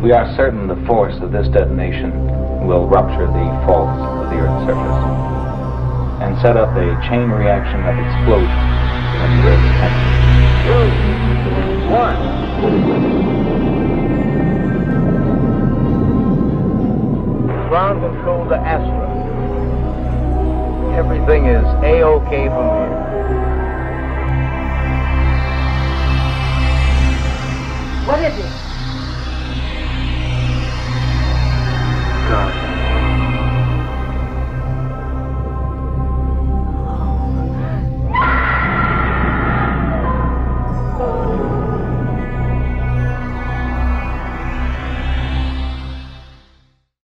We are certain the force of this detonation will rupture the faults of the Earth's surface and set up a chain reaction of explosions in the Earth's temperature. 2, 1. Ground control to Astra. Everything is A-OK from here. What is it?